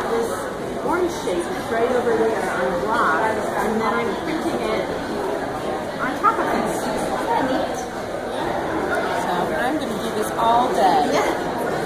this orange shape that's right over there on the block, and then I'm printing it on top of it. Isn't neat? So I'm going to do this all day. Yeah.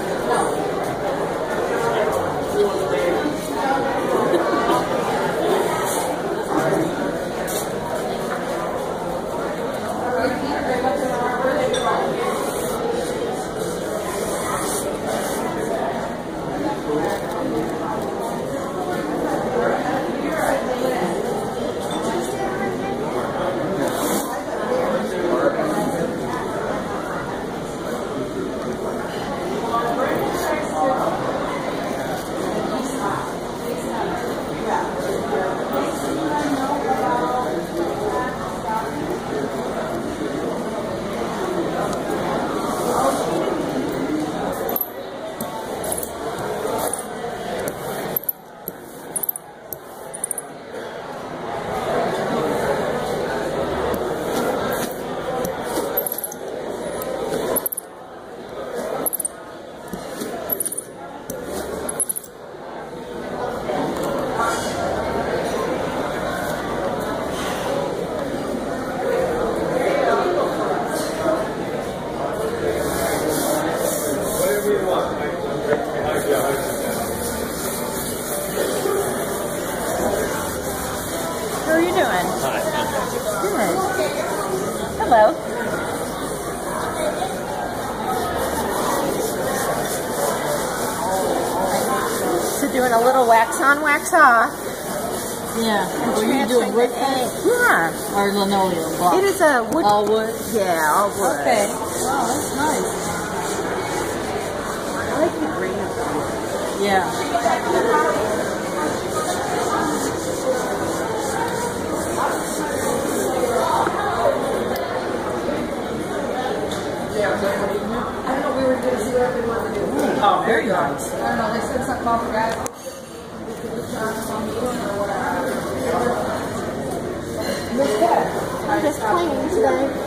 How are you doing? Hi. Good. Hello. So doing a little wax on, wax off. Yeah. Well, you doing wood paint? Yeah. Or linoleum block? It is a wood. All wood? Yeah, all wood. Okay. Wow, that's nice. I like the green of it. Yeah. I don't know, we were going to see what we wanted to do. Oh, very nice. I don't know, they said something about the guy. I'm just playing today.